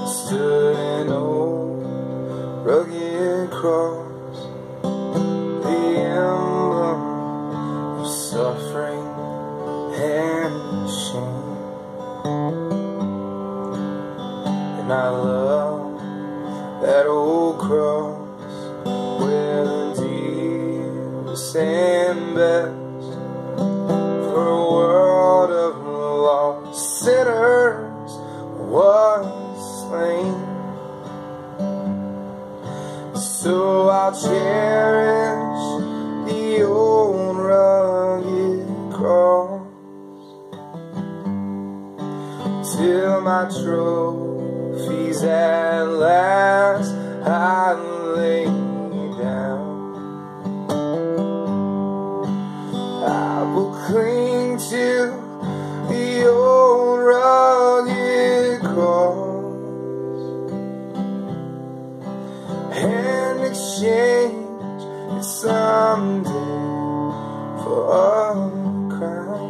stood an old rugged cross, the emblem of suffering and shame. And I love that old cross where the deepest and best for a world of lost sinners was slain. So I'll cherish the old rugged cross till my trophies at last I lay down. I will cling to the old rugged cross and exchange it someday for a crown.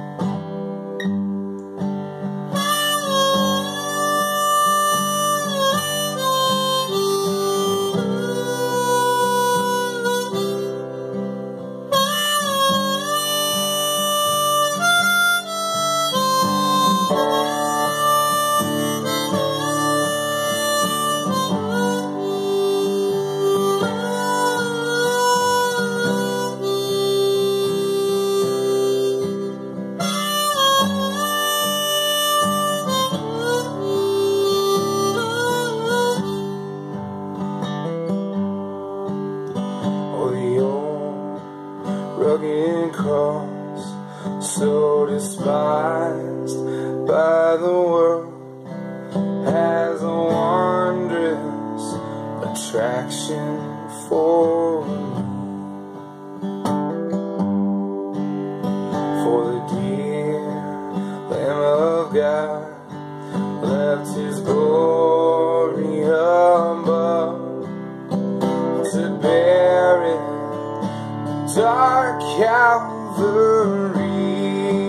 Rugged cross, so despised by the world, has a wondrous attraction for me. For the dear Lamb of God left His glory above to bear it dark Calvary.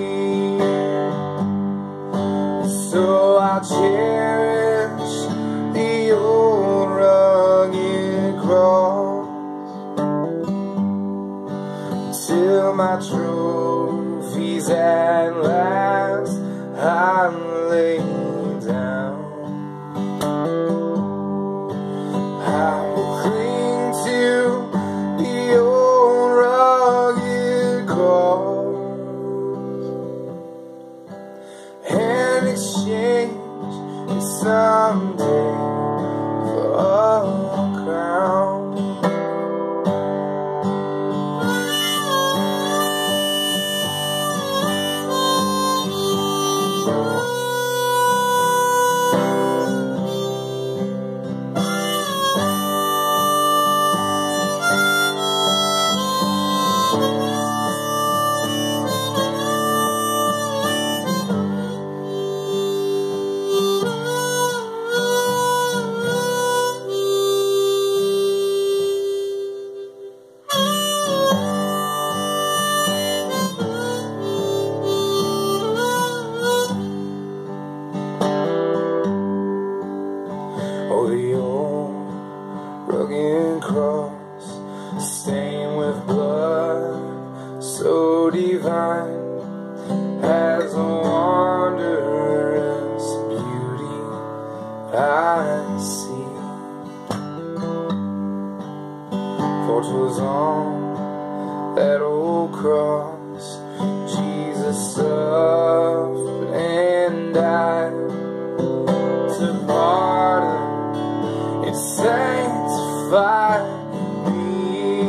So I'll cherish the old rugged cross till my trophies at last I lay down. I will cling to the old rugged cross and exchange it someday for a crown. Oh, the old rugged cross, stained with blood so divine, has a wondrous beauty I see. For 'twas on that old cross Jesus suffered and died to pardon and sanctify me.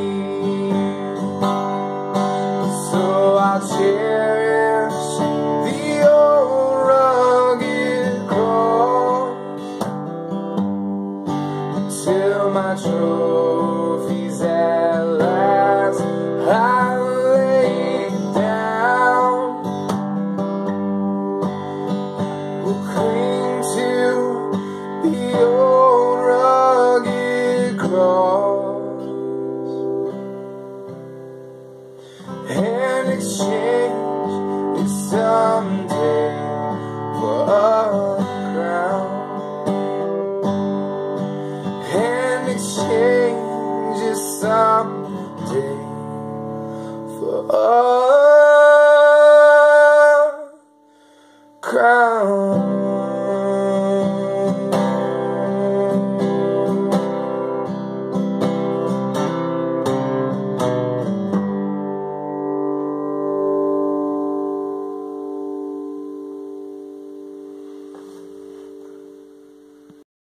So I'll cherish the old rugged cross till my trophies at last I lay down. Will cling to the old rugged cross and exchange it someday for a crown. for all